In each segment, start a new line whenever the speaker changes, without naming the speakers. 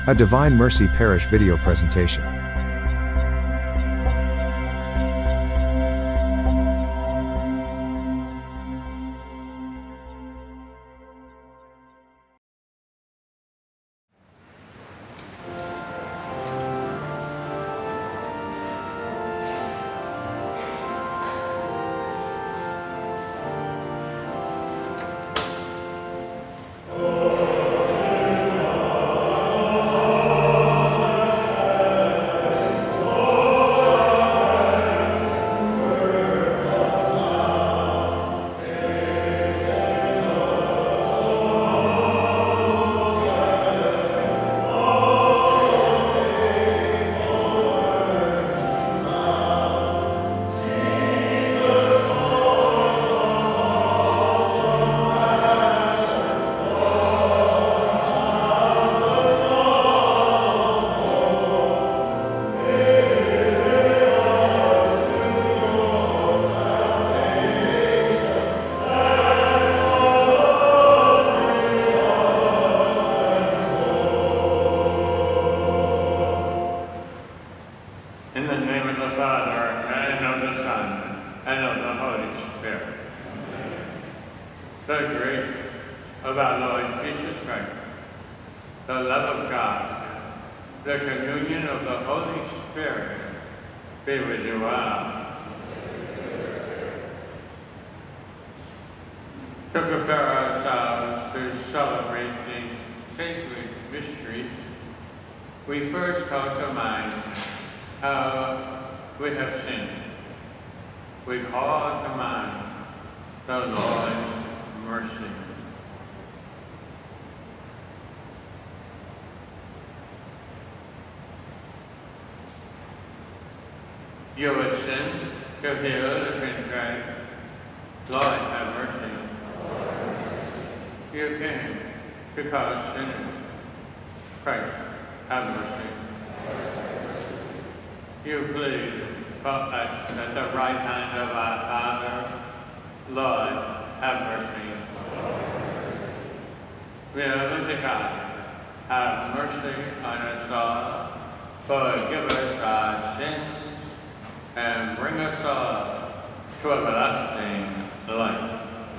A Divine Mercy Parish video presentation.
To prepare ourselves to celebrate these sacred mysteries, we first call to mind how we have sinned. We call to mind the Lord's mercy. You would sin to heal the contrite. Lord, have mercy. You came to cause sinners. Christ, have mercy. You plead for us at the right hand of our Father. Lord, have mercy. Beloved God, have mercy on us all. Forgive us our sins and bring us all to everlasting life.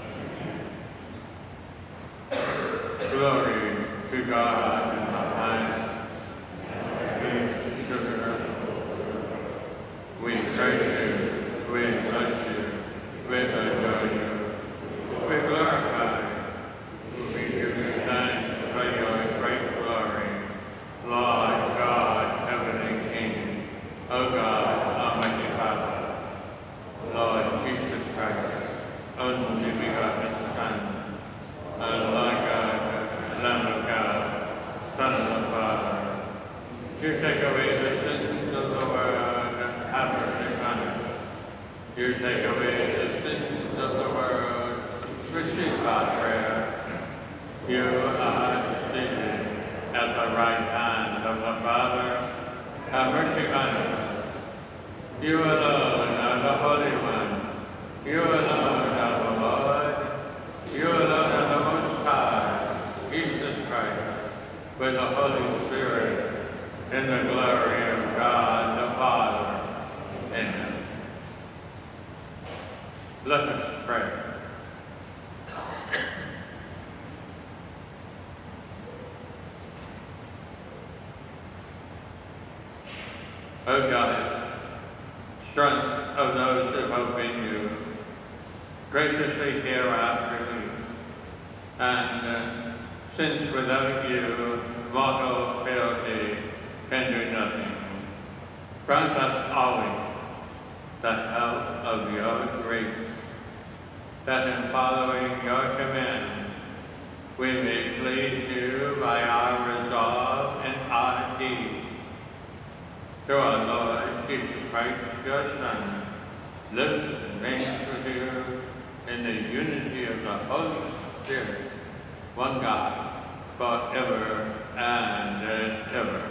Glory to God in the highest. Peace to the earth. We praise you, we bless you, we adore you, we glorify you, we give you thanks for your great glory. Lord God, heaven and King, O God, Almighty Father, Lord Jesus Christ, only begotten Son, and Lord God, Lamb of God, Son of the Father, you take away the sins of the world, have mercy on us. You take away the sins of the world, receive our prayer. You are seated at the right hand of the Father, have mercy on us. You alone are the Holy One. You alone are the Lord. You alone are the Most High, Jesus Christ, with the Holy Spirit, in the glory of God the Father. Amen. Let us pray. O God, strength of those who hope in you, graciously hear our plea, and since without you mortal frailty can do nothing, grant us always the help of your grace, that in following your command we may please you by our resolve and our deed. Through our Lord Jesus Christ, your Son, lives and reigns with you in the unity of the Holy Spirit, one God, forever and ever.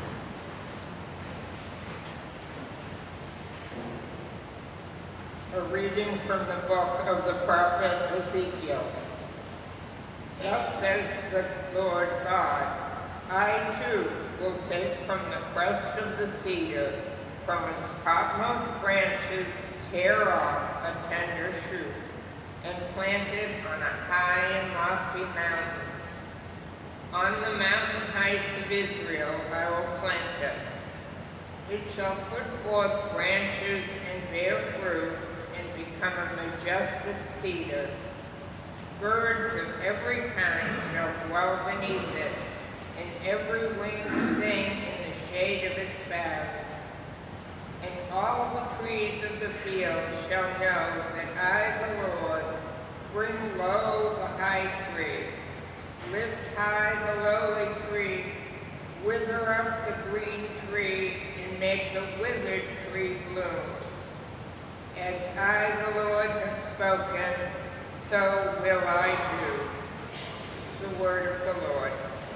A reading from the book of the prophet Ezekiel. Thus says the Lord God, I too will take from the crest of the cedar, from its topmost branches, tear off a tender shoot, and plant it on a high and lofty mountain. On the mountain heights of Israel I will plant it. It shall put forth branches and bear fruit, and become a majestic cedar. Birds of every kind shall dwell beneath it, and every winged thing in the shade of its boughs. And all the trees of the field shall know that I, the Lord, bring low the high tree, lift high the lowly tree, wither up the green tree, and make the withered tree bloom. As I, the Lord, have spoken, so will I do. The word of the Lord.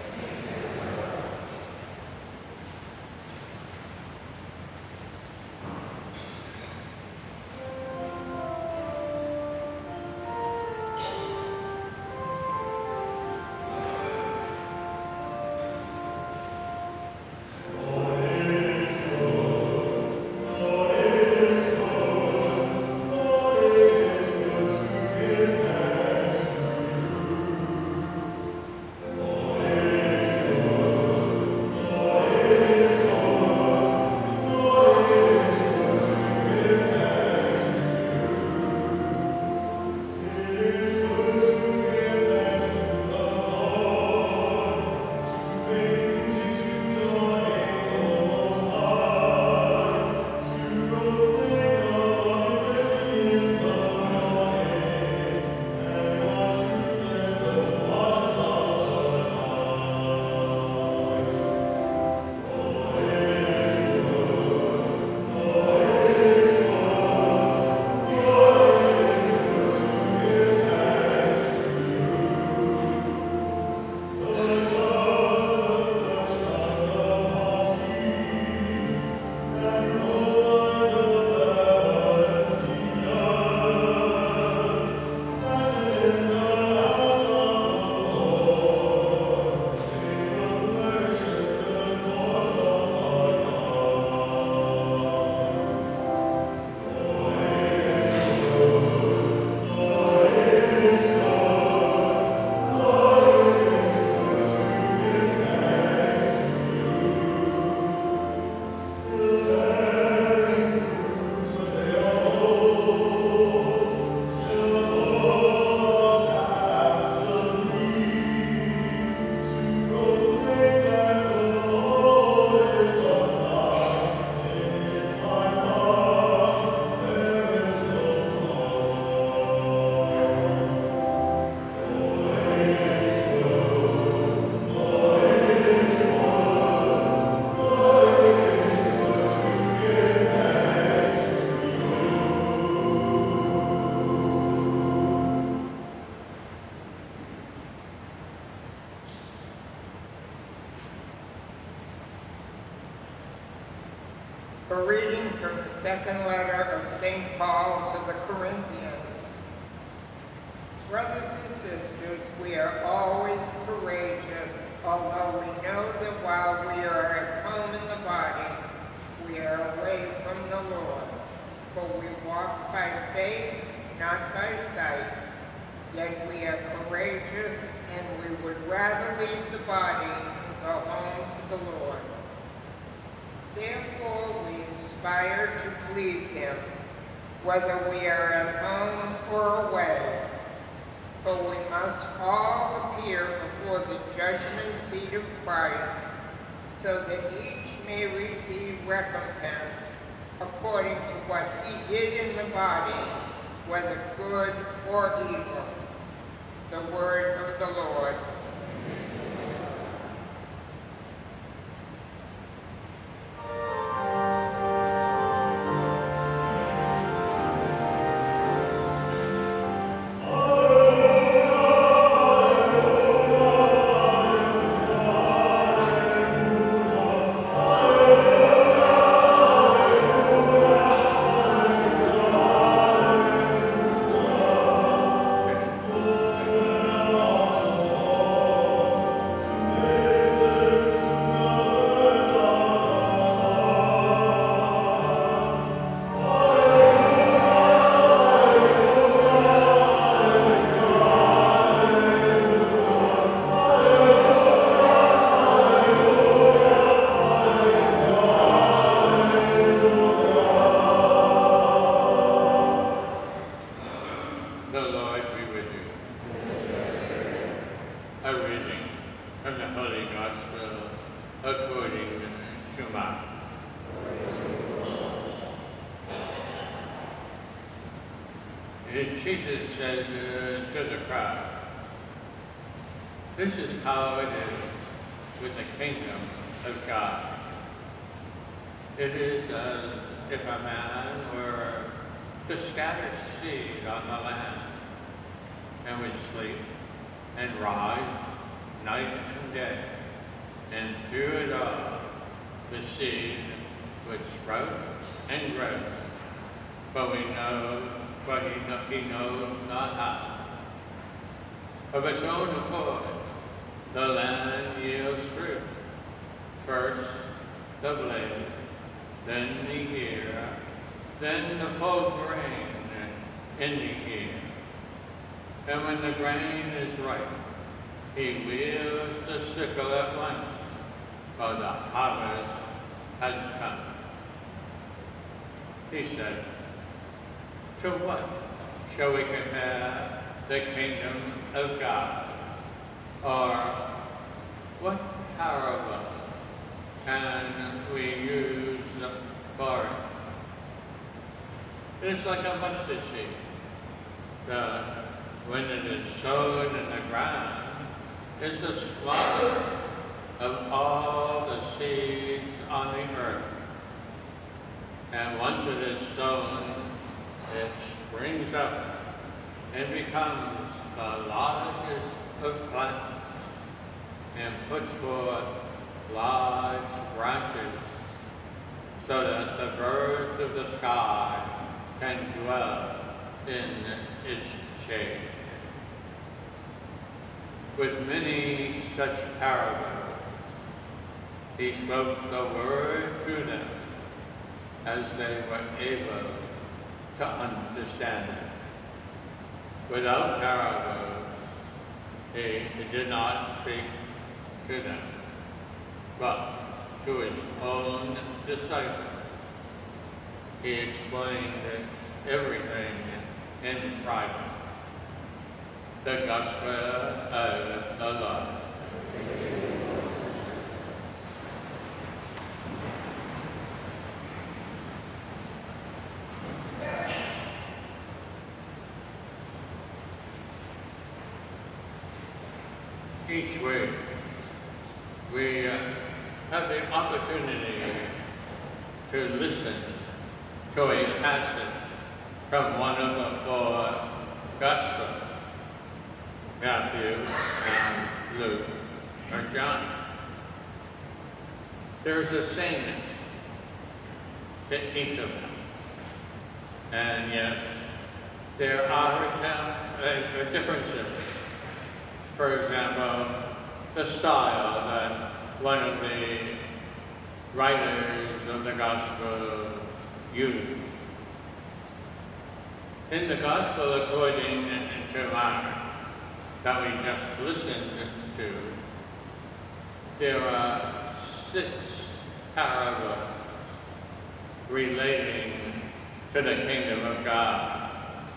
A reading from the second letter of St. Paul to the Corinthians. Brothers and sisters, we are always courageous, although we know that while we are at home in the body, we are away from the Lord. For we walk by faith, not by sight. Yet we are courageous, and we would rather leave the body and go home to the Lord. Therefore, we aspire to please him, whether we are at home or away. For we must all appear before the judgment seat of Christ, so that each may receive recompense according to what he did in the body, whether good or evil. The word of the Lord.
The Lord be with you. A reading from the Holy Gospel according to Marty. Jesus said to the crowd, "This is how it is with the kingdom of God. It is as if a man were to scatter seed on the land, and would sleep and rise night and day, and through it all the seed would sprout and grow, but he knows not how. Of its own accord, the land yields fruit, first the blade, then the ear, then the full grain in the ear. And when the grain is ripe, he wields the sickle at once, for the harvest has come." He said, "To what shall we compare the kingdom of God? Or what parable can we use for it? It is like a mustard seed, that when it is sown in the ground, is the smallest of all the seeds on the earth. And once it is sown, it springs up and becomes the largest of plants, and puts forth large branches, so that the birds of the sky can dwell in its shade." With many such parables, he spoke the word to them as they were able to understand it. Without parables, he did not speak to them, but to his own disciples. He explained everything in private. The Gospel of the Lord. Each week, we have the opportunity to listen to a passage from one of the four Gospels, Matthew and Luke or John. There's a sameness to each of them. And yes, there are differences. For example, the style that one of the writers of the Gospel used. In the Gospel according to Marty, that we just listened to, there are 6 parables relating to the kingdom of God.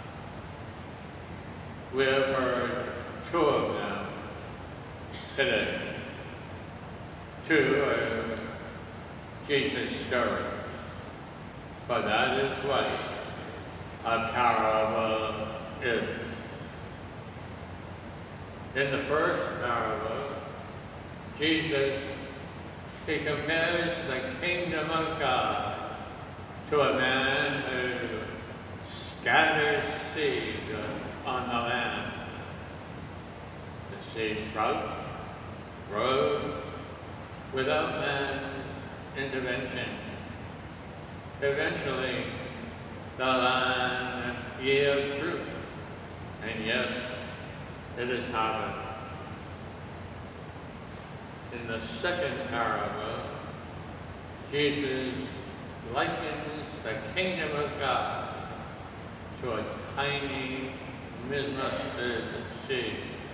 We have heard 2 of them today. 2 are Jesus' stories, for that is what a parable is. In the first parable, Jesus, he compares the kingdom of God to a man who scatters seed on the land. The seed sprouts, grows, without man's intervention. Eventually, the land yields fruit, and yes, it is harvest. In the second parable, Jesus likens the kingdom of God to a tiny mustard seed.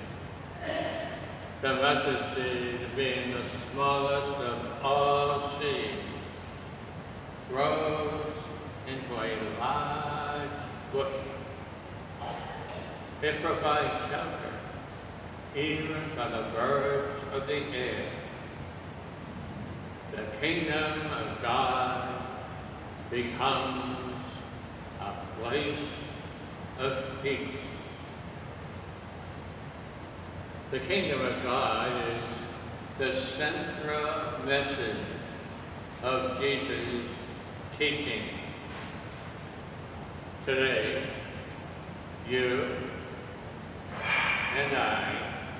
The mustard seed, being the smallest of all seeds, grows into a large bush It provides shelter, even for the birds of the air. The kingdom of God becomes a place of peace. The kingdom of God is the central message of Jesus' teaching. Today, you and I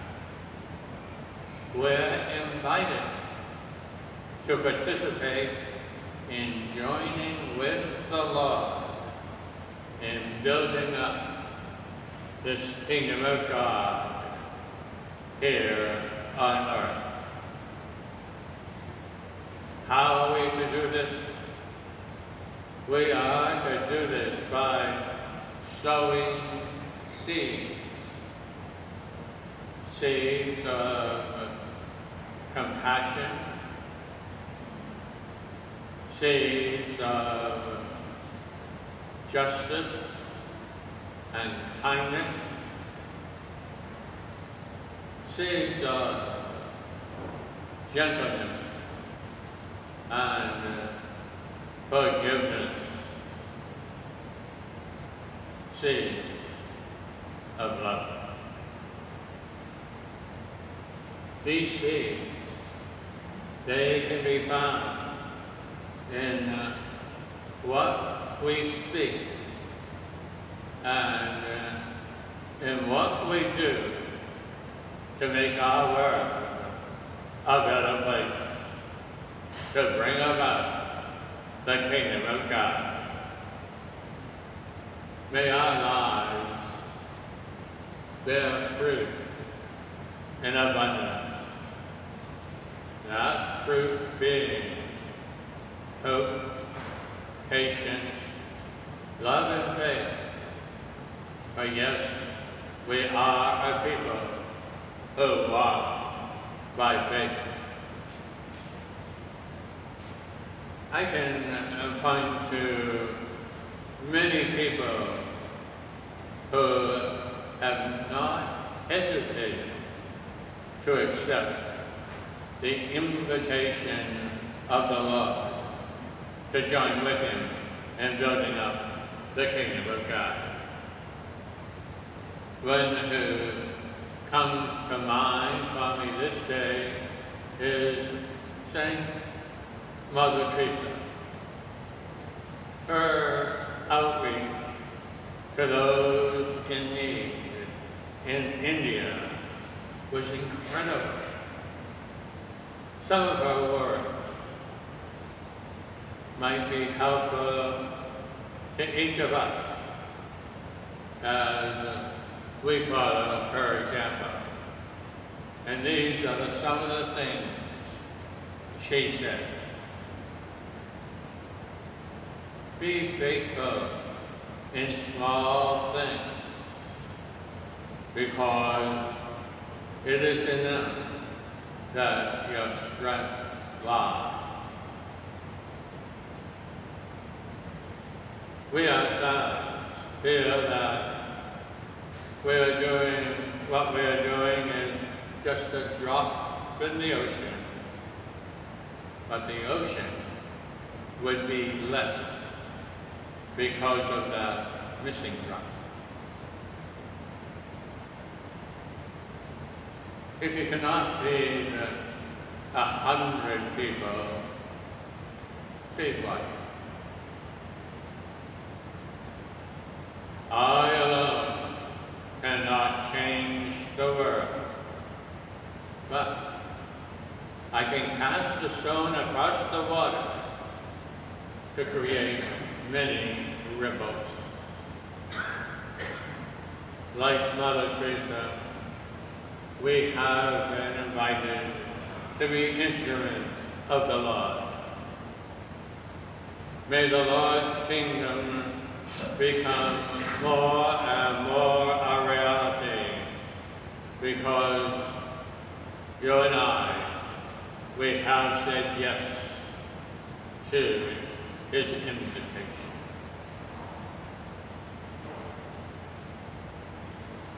were invited to participate in joining with the Lord in building up this kingdom of God here on earth. How are we to do this? We are to do this by sowing seeds. Seeds of compassion, seeds of justice and kindness, seeds of gentleness and forgiveness, seeds of love. These seeds, they can be found in what we speak and in what we do to make our world a better place, to bring about the kingdom of God. May our lives bear fruit in abundance. That fruit being hope, patience, love, and faith. For yes, we are a people who walk by faith. I can point to many people who have not hesitated to accept the invitation of the Lord to join with him in building up the kingdom of God. One who comes to mind for me this day is Saint Mother Teresa. Her outreach to those in need in India was incredible. Some of her words might be helpful to each of us as we follow her example. And these are some of the things she said. Be faithful in small things, because it is in them that your strength lies. We ourselves feel that what we are doing is just a drop in the ocean, but the ocean would be less because of that missing drop. If you cannot feed 100 people, feed one. I alone cannot change the world, but I can cast a stone across the water to create many ripples. Like Mother Teresa, we have been invited to be instruments of the Lord. May the Lord's kingdom become more and more a reality, because you and I, we have said yes to his invitation.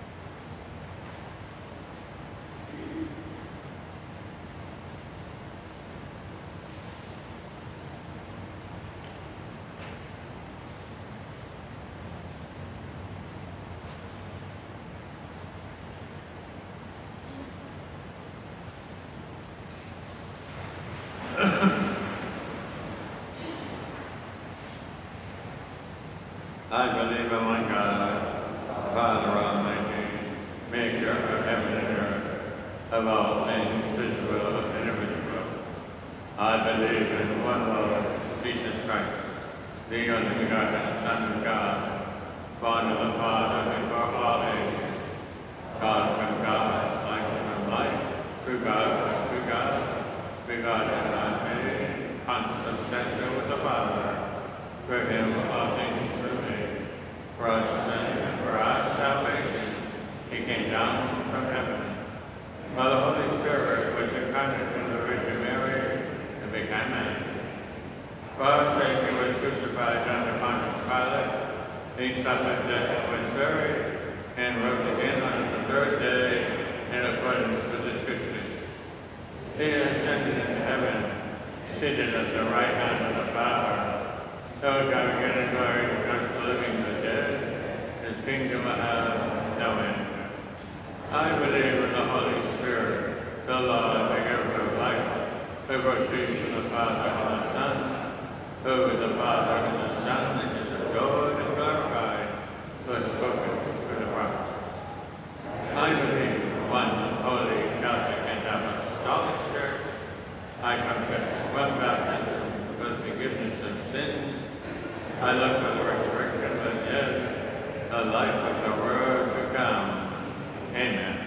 of all things, visible and invisible. I believe in one Lord, Jesus Christ, the only begotten Son of God, born of the Father before all ages, God from God, light from light, true God from true God, begotten, not made, consubstantial with the Father. For him all things were made. For us sin and for our salvation, he came down from heaven. By the Holy Spirit was incarnate in the Virgin Mary and became man. For our sake he was crucified under Pontius Pilate. He suffered death and was buried, and rose again on the third day in accordance with the Scriptures. He ascended into heaven, seated at the right hand of the Father. So God again in glory to judge the living and the dead. His kingdom will have no end. I believe in the Holy Spirit, the Lord, the giver of life, who proceeds from the Father and the Son, who with the Father and the Son is adored and glorified, who has spoken through the prophets. I believe in one holy, Catholic, and apostolic church. I confess one baptism for the forgiveness of sins. I look for the resurrection of the dead, the life of the world to come. Amen.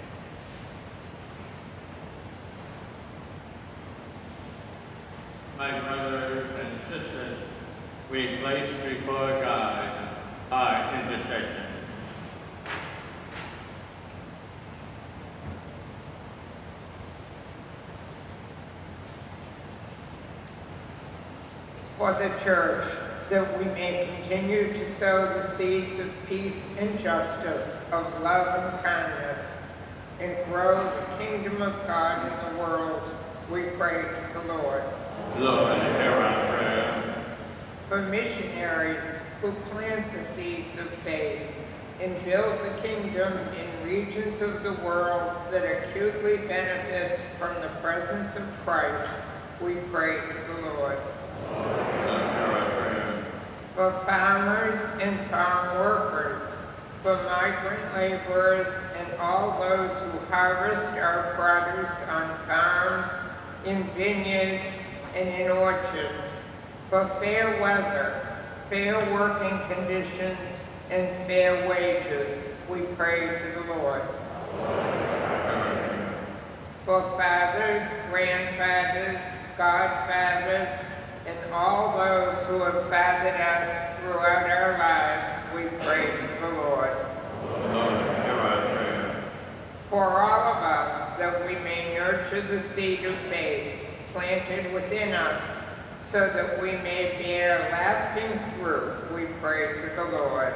My brothers and sisters, we place before God our intercession.
For the Church, that we may continue to sow the seeds of peace and justice, of love and kindness, and grow the kingdom of God in the world, we pray to the Lord.
Lord, hear our prayer.
For missionaries who plant the seeds of faith and build the kingdom in regions of the world that acutely benefit from the presence of Christ, we pray to the Lord. For farmers and farm workers, for migrant laborers and all those who harvest our produce on farms, in vineyards, and in orchards, for fair weather, fair working conditions, and fair wages, we pray to the Lord. For fathers, grandfathers, godfathers, and all those who have fathered us throughout our lives, we pray to the Lord. For all of us, that we may nurture the seed of faith planted within us, so that we may bear lasting fruit, we pray to the Lord.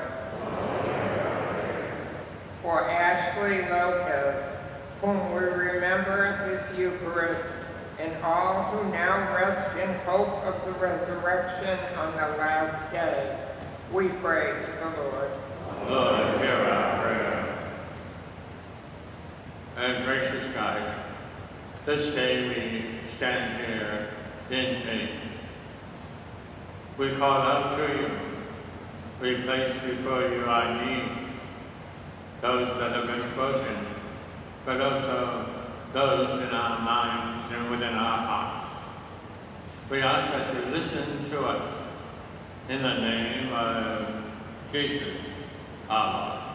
For Ashley Lopez, whom we remember at this Eucharist, and all who now rest in hope of the resurrection on the last day, we pray to the Lord.
Lord, hear our prayer. And gracious God, this day we stand here in faith. We call out to you. We place before you our needs, those that have been spoken, but also those in our minds and within our hearts. We ask that you listen to us in the name of Jesus, our Lord.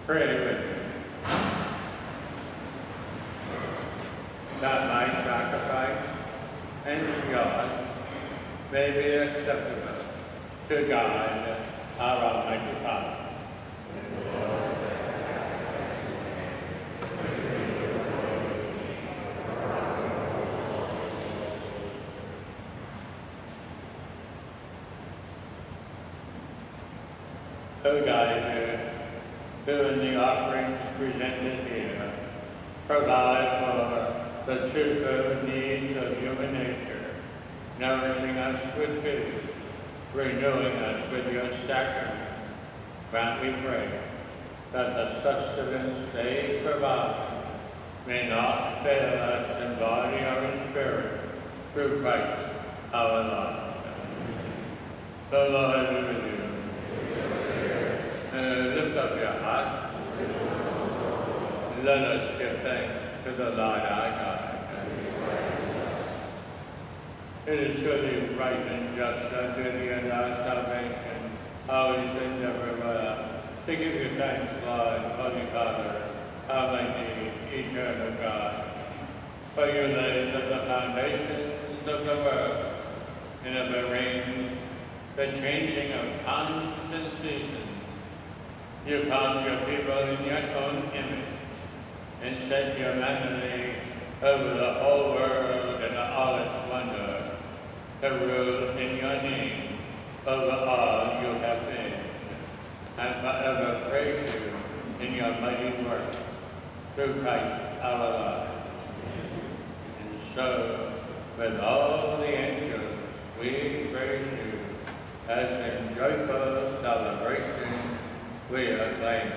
Pray with me. That my sacrifice and yours may be acceptable to God, our Almighty Father. O God, who in the offerings presented here provide for the true food needs of human nature, nourishing us with food, renewing us with your sacrament, grant, we pray, that the sustenance they provide may not fail us in body or in spirit, through Christ our Lord. The Lord be with you. Lift up your heart. Let us give thanks to the Lord our God. It is surely right and just unto thee and our salvation, always and evermore, to give you thanks, Lord, Holy Father, Almighty, eternal God. For you laid the foundations of the world, and have arranged the changing of times and seasons. You found your people in your own image, and set your majesty over the whole world and all its wonder, to rule in your name over all you have made, and forever praise you in your mighty work, through Christ our Lord. And so, with all the angels, we praise you, as in joyful celebration we acclaim.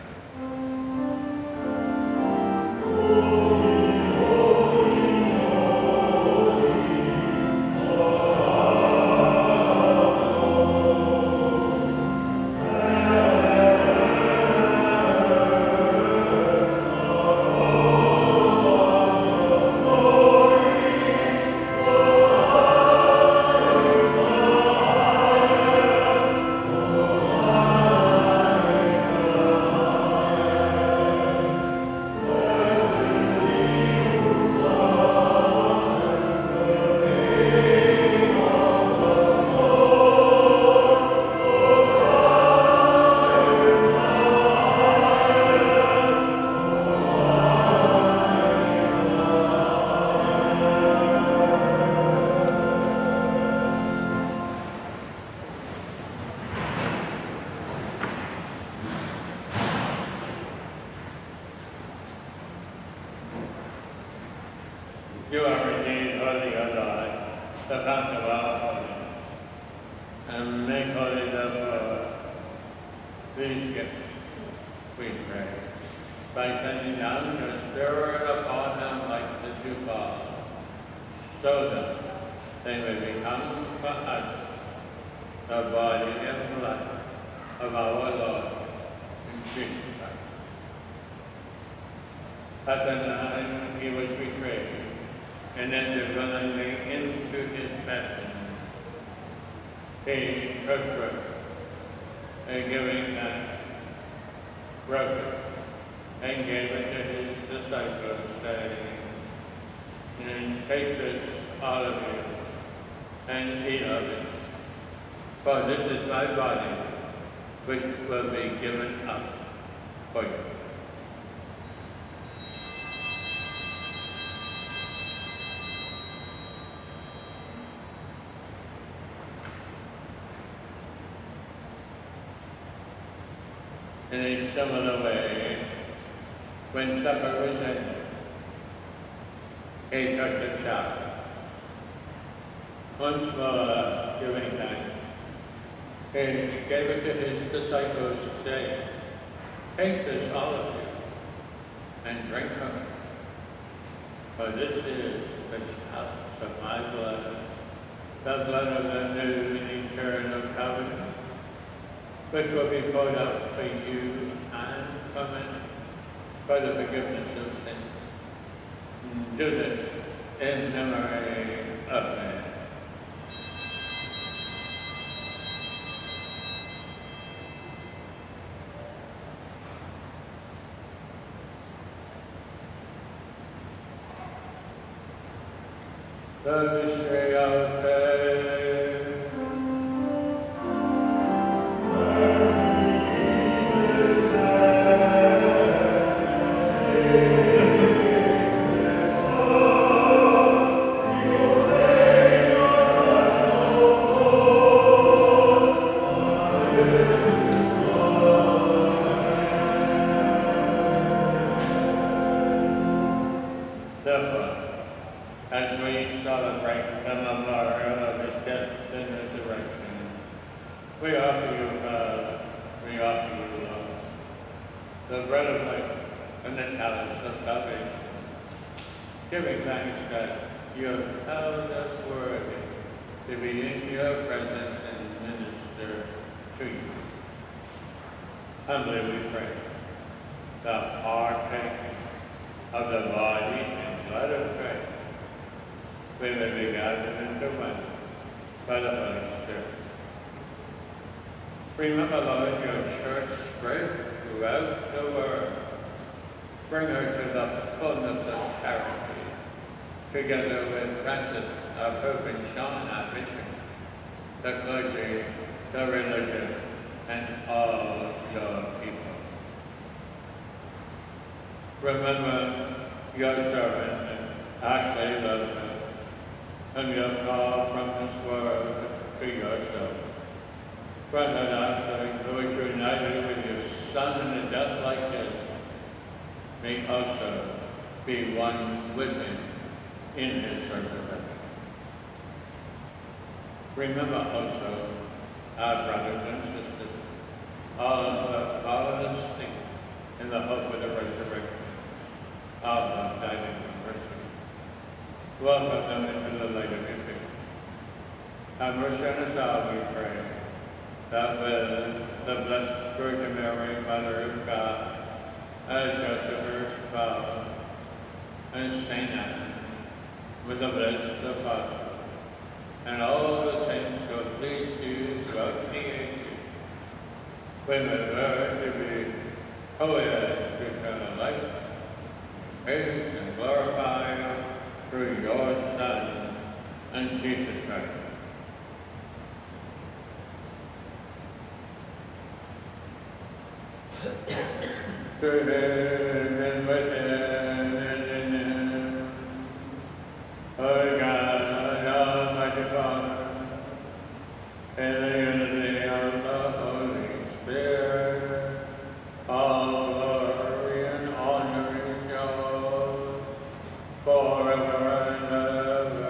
You are indeed holy, O Lord, the fount of all holiness, and make holy therefore these gifts, we pray, by sending down your Spirit upon them like the dewfall, so that they may become for us the body and blood of our Lord Jesus Christ. At the night he was betrayed, and entered willingly into his passion. He took bread, and giving thanks, broke it, and gave it to his disciples, saying, and take this, all of you, and eat of it, for this is my body, which will be given up for you. In a similar way, when supper was ended, he took the chop, once more giving thanks. He gave it to his disciples, saying, take this, all of you, and drink from it, for this is the chalice of my blood, the blood of the new and eternal covenant, which will be poured out for you and for many, for the forgiveness of sins. Do this in memory of me. The mystery of faith. Giving thanks that you have held us worthy to be in your presence and minister to you. Humbly we pray, the partaking of the body and blood of Christ, we may be gathered into one by the Holy Spirit. Remember, Lord, your church spread throughout the world. Bring her to the fullness of charity, together with Francis, our Pope, and Sean, our Bishop, the clergy, the religious, and all your people. Remember your servant, Ashley Loveland, whom you have called from this world to yourself. Grant that Ashley, who is united with your Son in a death like this, may also be one with him in his resurrection. Remember also our brothers and sisters, all who have followed us in the hope of the resurrection of the died in mercy. Welcome them into the light of your faith. Have mercy on us all, we pray, that with the Blessed Virgin Mary, Mother of God, and Joseph, her father, and Saint Anne, with the blessed Apostle, and all the saints who have pleased you throughout the ages, we may learn to be co-heirs to eternal life, praise and glorify you through your Son, and Jesus Christ. Through him and with him and in him, O God, Almighty Father, in the unity of the Holy Spirit, all glory and honor is yours forever and ever.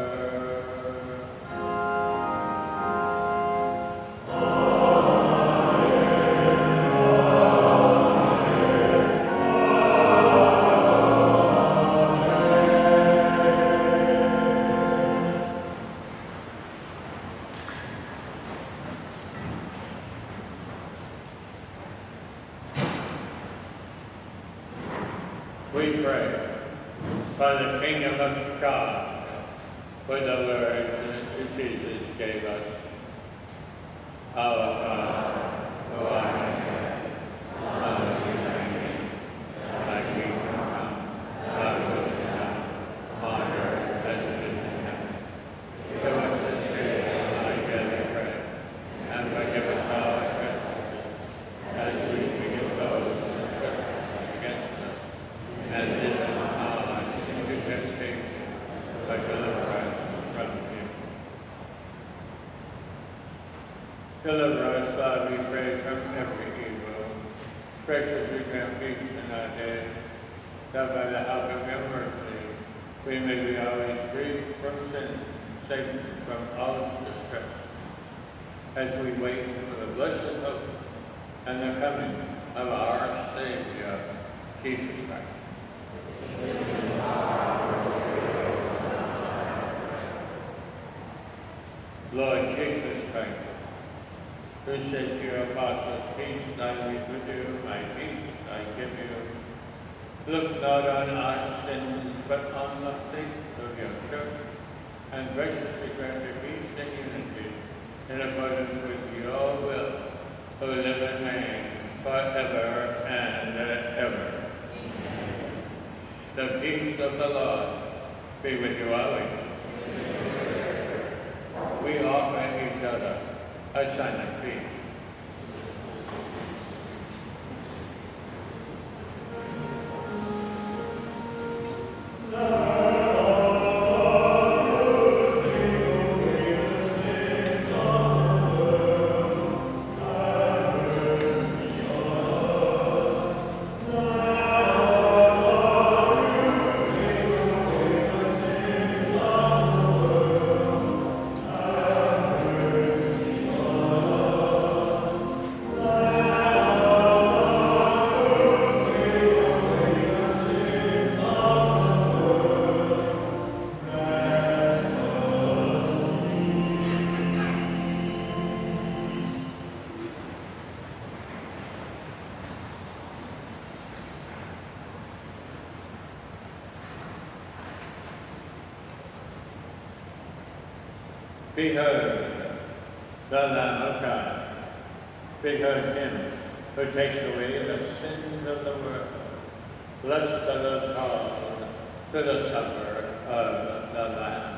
We pray by the kingdom of God, with the words that Jesus gave us. Our Father, who art in heaven, hallowed be thy name. Thy kingdom come, thy will be done, on earth as it is in heaven. Give us this day our daily bread, and forgive us our trespasses, as we forgive those who trespass against us. And lead us not into temptation, but deliver us from evil. Deliver us, Lord, we pray, from every evil. Graciously grant peace in our day, that by the help of your mercy we may be always free from sin, safe from all distress, as we wait for the blessed hope and the coming of our Savior, Jesus Christ. Lord Jesus Christ, who said to your apostles, peace I leave with you, my peace I give you. Look not on our sins, but on the faith of your church, and graciously grant her peace and unity, in accordance with your will, who live and reign forever and ever. The peace of the Lord be with you always. I sign my feet. Behold the Lamb of God. Behold him who takes away the sins of the world. Blessed are those called to the supper of the Lamb.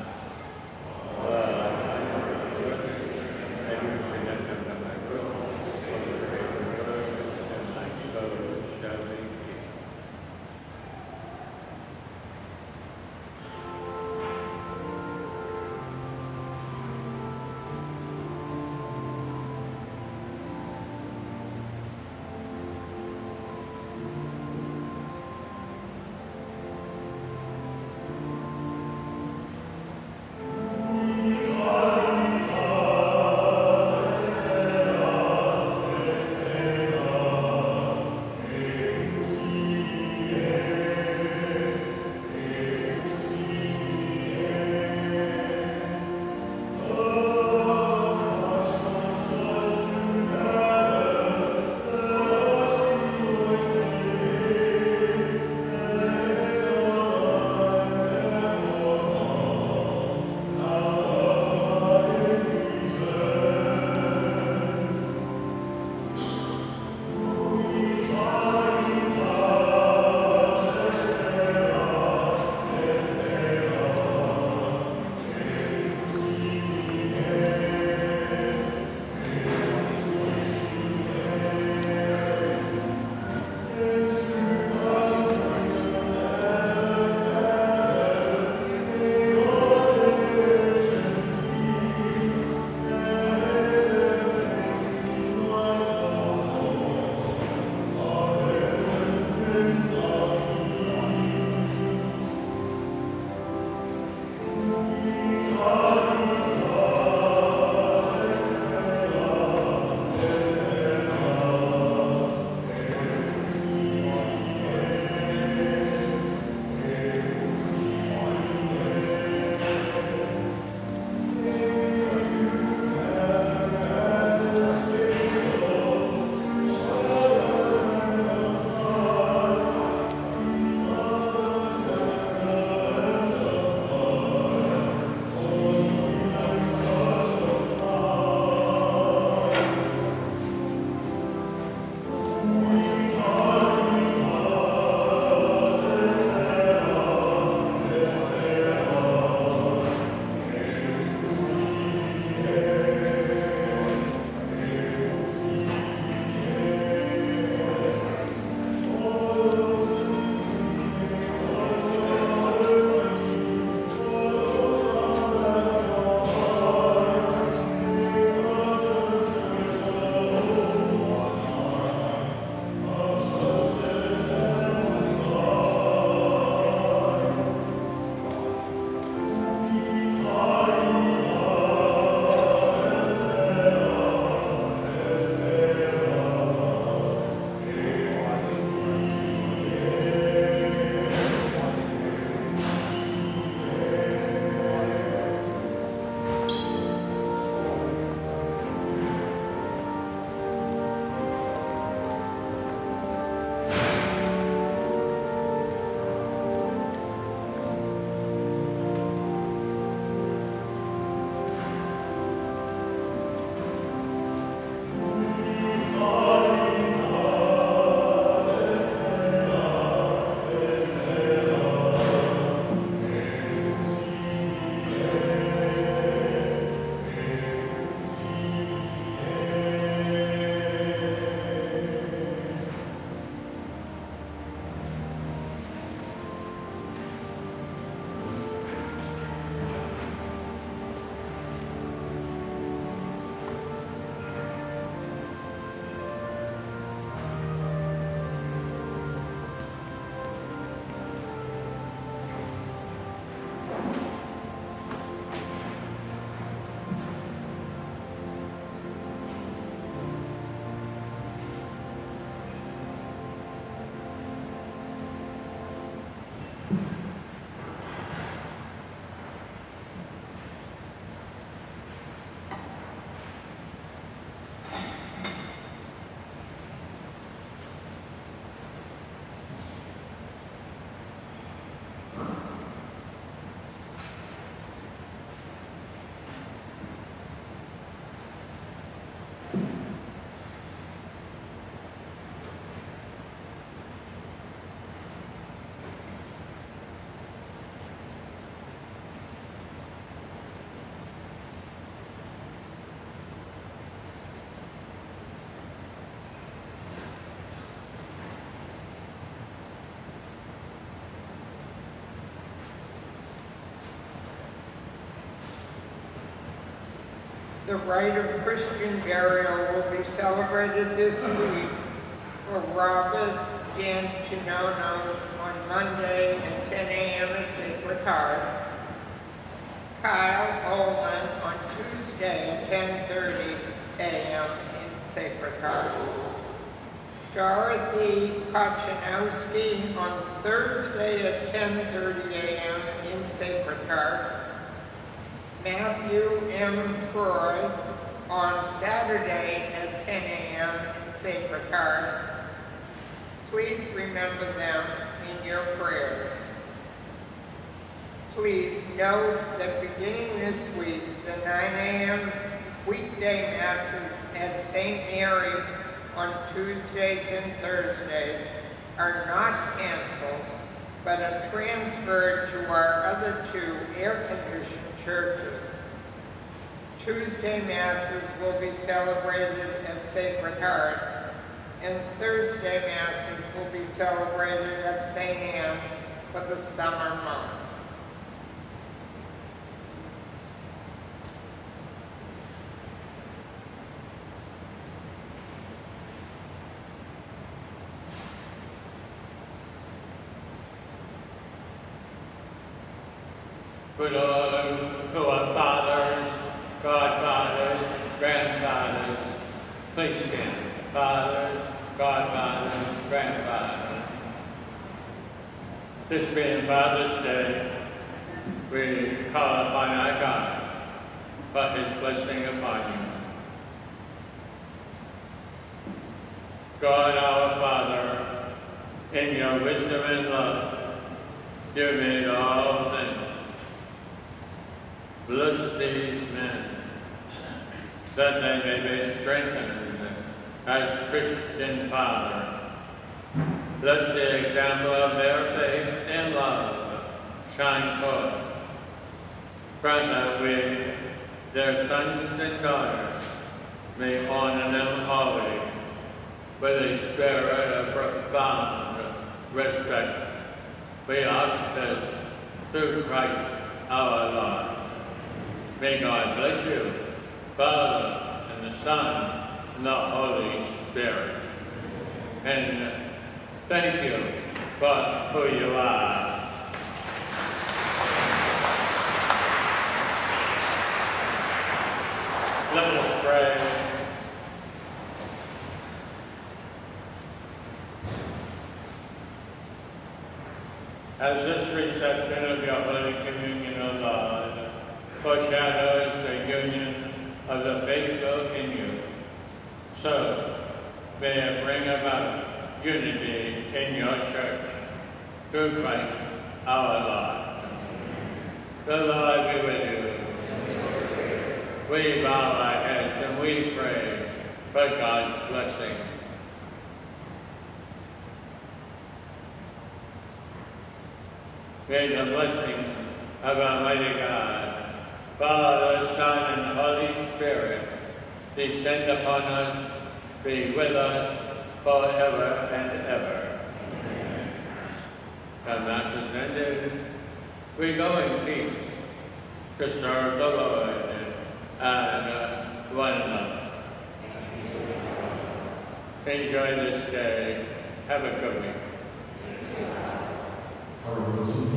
The rite of Christian burial will be celebrated this week for Robert D'Antinono on Monday at 10 a.m. at Sacred Heart, Kyle Rowland on Tuesday at 10:30 a.m. in Sacred Heart, Dorothy Kochanowski on Thursday at 10:30 a.m. in Sacred Heart, Matthew M. Troy on Saturday at 10 a.m. in Sacred Heart. Please remember them in your prayers. Please note that beginning this week, the 9 a.m. weekday masses at St. Mary on Tuesdays and Thursdays are not canceled, but are transferred to our other two air-conditioned churches. Tuesday masses will be celebrated at Sacred Heart, and Thursday masses will be celebrated at St. Anne for the summer months.
Would all who are fathers, godfathers, grandfathers, please stand. Fathers, godfathers, grandfathers. This being Father's Day, we call upon our God for his blessing upon you. God our Father, in your wisdom and love, you made all things. Bless these men, that they may be strengthened as Christian fathers. Let the example of their faith and love shine forth. Grant that we, their sons and daughters, may honor them always with a spirit of profound respect. We ask this through Christ our Lord. May God bless you, Father, and the Son, and the Holy Spirit. And thank you for who you are. Let us pray. As this reception of your Holy Communion, O Lord, foreshadows the union of the faithful in you, so may it bring about unity in your church through Christ our Lord. The Lord be with you. We bow our heads and we pray for God's blessing. May the blessing of Almighty God, Father, Son, and Holy Spirit, descend upon us, be with us forever and ever. Amen. The Mass is ended. We go in peace to serve the Lord and one another. Enjoy this day. Have a good week.